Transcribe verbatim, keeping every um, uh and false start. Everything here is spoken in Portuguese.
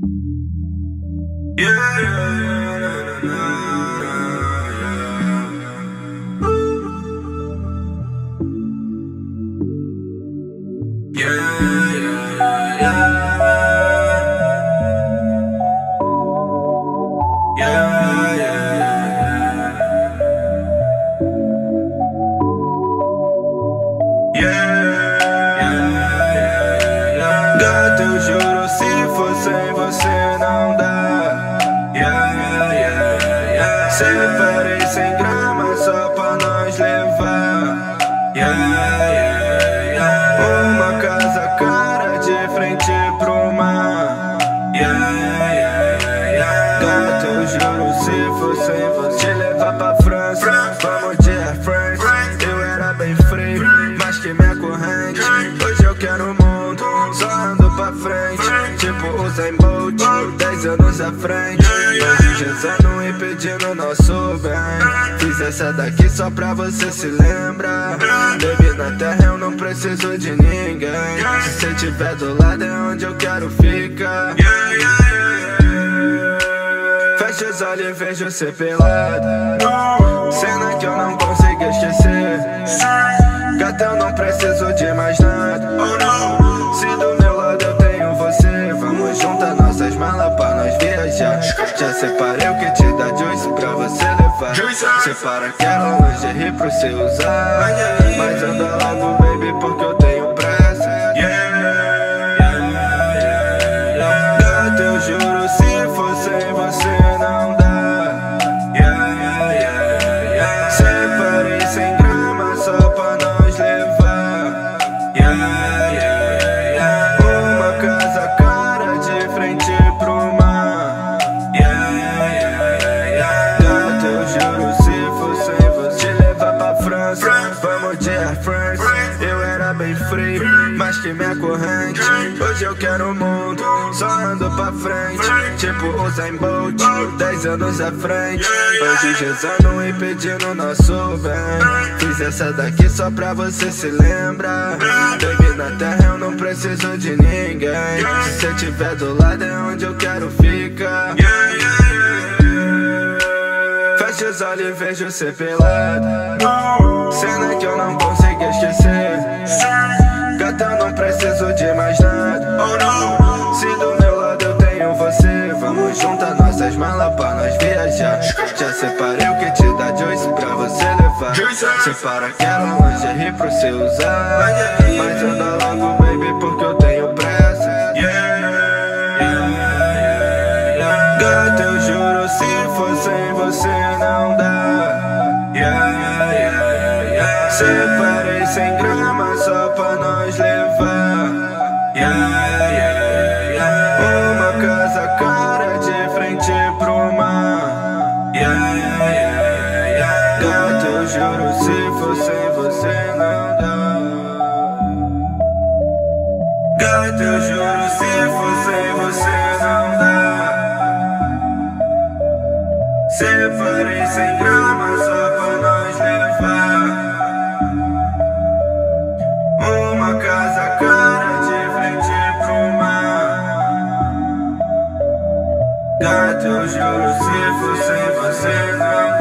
Gata, eu juro, se for sem você não dá. Separei cem gramas só pra nós levar. Uma casa cara de frente pro mar. Gata, eu juro, se for sem você te levar pra França. Vamos de Air France. Eu era bem frio, mas que minha corrente. Hoje eu quero o mundo, só ando pra frente. Tipo o Usain Bolt, dez anos à frente. Hoje rezando e pedindo nosso bem. Fiz essa daqui só pra você se lembrar. Baby, na terra eu não preciso de ninguém. Se você tiver do lado é onde eu quero ficar. Fecha os olhos e vejo você pelado. Cena que eu não consigo esquecer. Gata, eu não preciso de mais nada. Se do meu lado eu tenho você, vamos juntar nossas malas pra nós viajar. Já separei o que te dá juice pra você levar. Separa aquela lingerie pra você usar. Mas anda logo, baby, porque eu tenho pressa. Gata, eu juro, se for sem você não dá. Separei cem gramas só pra nós levar. Uma casa cara de frente pro mar. Gata, eu juro, se for sem você te levar pra França. Vamos de Air France. Eu era bem frio, mas que minha corrente. Hoje eu quero o mundo, só ando pra frente. Tipo o Usain Bolt, dez anos à frente. Hoje rezando e pedindo nosso bem. Fiz essa daqui só pra você se lembrar. Baby, na terra eu não preciso de ninguém. Se você tiver do lado é onde eu quero ficar. Fecha os olhos e vejo você pelado. Cena que eu não consigo esquecer. Gata, eu não preciso de mais nada. Se do meu lado eu tenho você, vamos juntar nossas malas pra nós viajar. Já separei o que te dá juice pra você levar. Separa aquela lingerie pra você usar. Mas anda logo, baby, porque eu tenho pressa. Gata, eu juro, se for sem você não dá. Separei cem gramas só pra nós levar. Uma casa cara de frente pro mar. Gata, eu juro, se for sem você não dá. Gata, eu juro, se for sem você não dá. Separei cem gramas só pra nós levar. Uma casa cara de frente pro mar. Gata, eu juro, se for sem você não